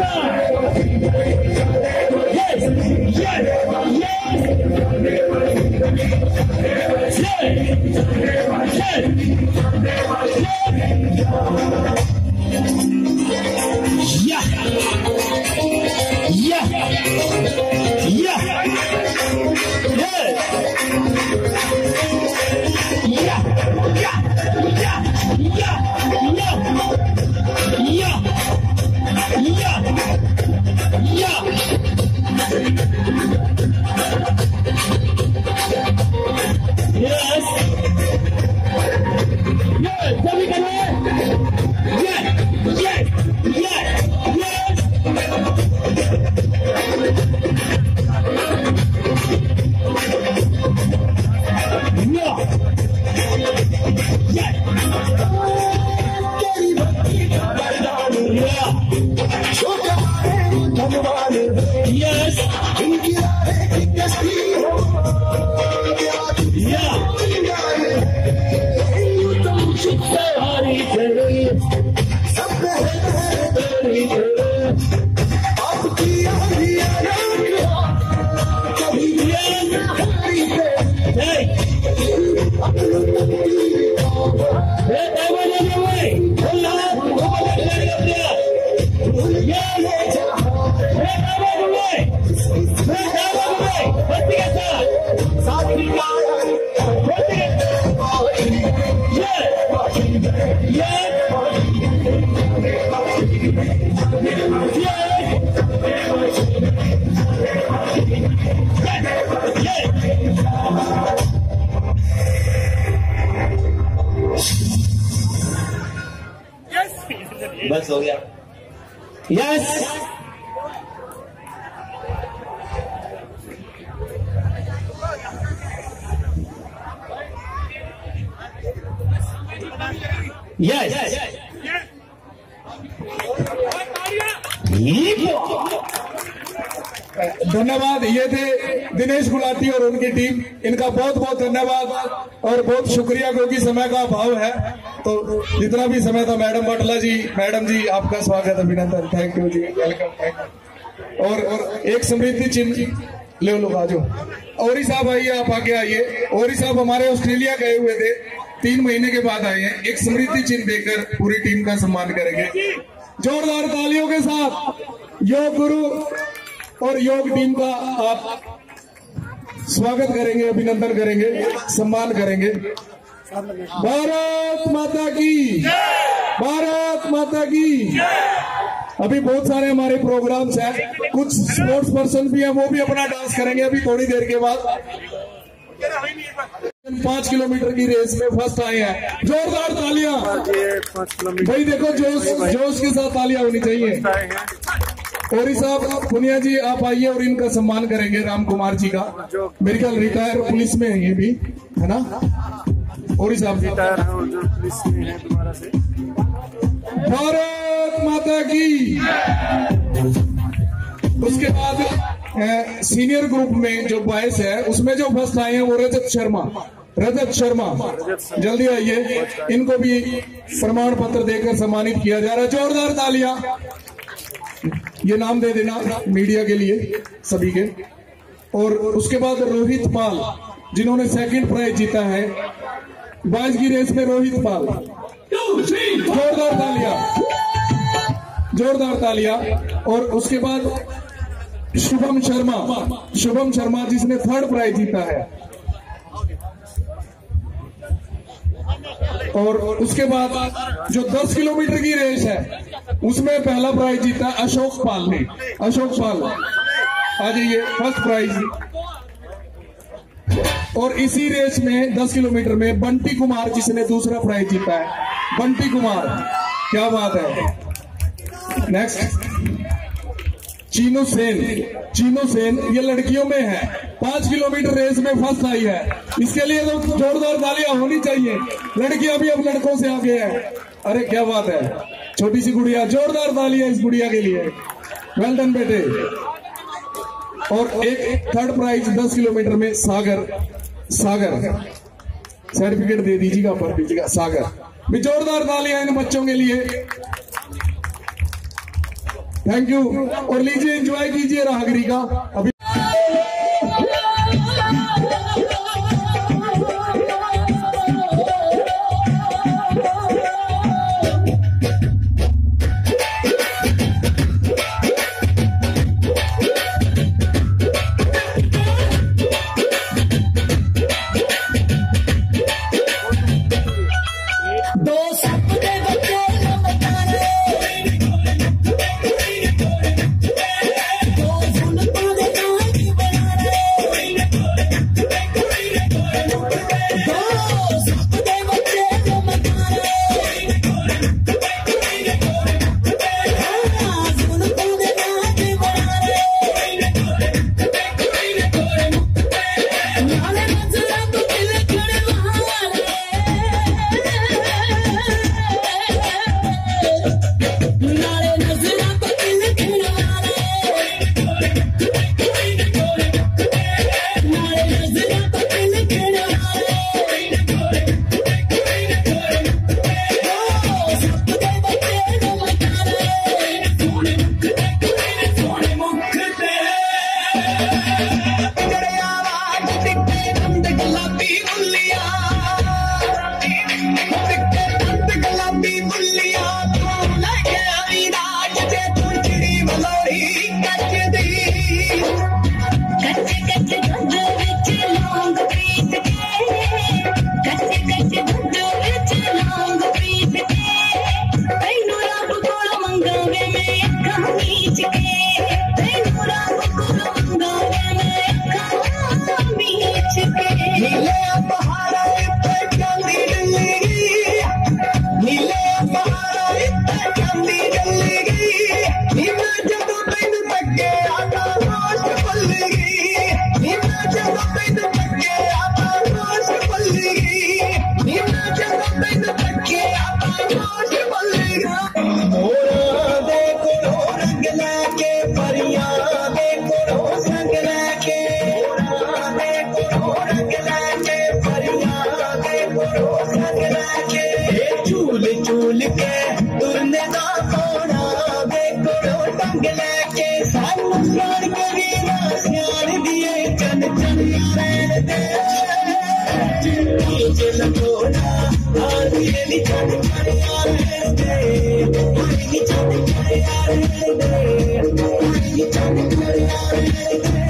बस हो गया। यस यस धन्यवाद। ये थे दिनेश गुलाटी और उनकी टीम। इनका बहुत बहुत धन्यवाद और बहुत शुक्रिया, क्योंकि समय का अभाव है। तो जितना भी समय था, मैडम जी आपका स्वागत, अभिनंदन, थैंक यू जी, वेलकम, थैंक यू। और एक समृद्धि चिन्ह ले लो, बाजू औरी साहब आइए, आप आगे आइए। औरी साहब हमारे ऑस्ट्रेलिया गए हुए थे, 3 महीने के बाद आए हैं। एक समृद्धि चिन्ह देकर पूरी टीम का सम्मान करेंगे। जोरदार तालियों के साथ योग गुरु और योग टीम का आप स्वागत करेंगे, अभिनंदन करेंगे, सम्मान करेंगे। भारत माता की, भारत माता की। अभी बहुत सारे हमारे प्रोग्राम्स हैं, कुछ स्पोर्ट्स पर्सन भी हैं, वो भी अपना डांस करेंगे अभी थोड़ी देर के बाद। 5 किलोमीटर की रेस में फर्स्ट आए हैं, जोरदार तालियां भाई। देखो जोश के साथ तालियां होनी चाहिए। औरी साहब, पुनिया जी आप आइए और इनका सम्मान करेंगे, राम कुमार जी का, मेरे ख्याल रिटायर पुलिस में है ये भी, है ना? औरी साहब रिटायर है और जो पुलिस में है दोबारा से। भारत माता की। उसके बाद सीनियर ग्रुप में जो बॉयज है, उसमें जो फर्स्ट आए हैं वो रजत शर्मा, जल्दी आइए, इनको भी प्रमाण पत्र देकर सम्मानित किया जा रहा है। जोरदार तालियां। ये नाम दे देना मीडिया के लिए सभी के। और उसके बाद रोहित पाल, जिन्होंने सेकंड प्राइज जीता है बॉयज की रेस में, रोहित पाल, जोरदार तालियां। और उसके बाद शुभम शर्मा जिसने 3rd प्राइज जीता है। और उसके बाद जो 10 किलोमीटर की रेस है उसमें पहला प्राइज जीता अशोक पाल ने। अशोक पाल आ जाइए, 1st प्राइज। और इसी रेस में 10 किलोमीटर में बंटी कुमार जिसने 2रा प्राइज जीता है। बंटी कुमार, क्या बात है। नेक्स्ट चीनू सेन, ये लड़कियों में है, 5 किलोमीटर रेस में फर्स्ट आई है। इसके लिए तो जोरदार तालियां होनी चाहिए। लड़कियां भी अब लड़कों से आगे है। अरे क्या बात है, छोटी सी गुड़िया, जोरदार तालियां इस गुड़िया के लिए, वेल डन बेटे। और एक 3rd प्राइज 10 किलोमीटर में सागर, सर्टिफिकेट दे दीजिएगा, पर दीजिएगा सागर भी। जोरदार तालियां इन बच्चों के लिए। Thank you. और लीजिए एंजॉय कीजिए राहगिरी का। अभी चूल के तुरने दा सोना देखो टंग लेके सानू सियाण के भी ना सियाण दिए चन चन यार दे नीचे लगोना आधी नी चन चन यार दे नी चन चन यार दे नी चन चन यार दे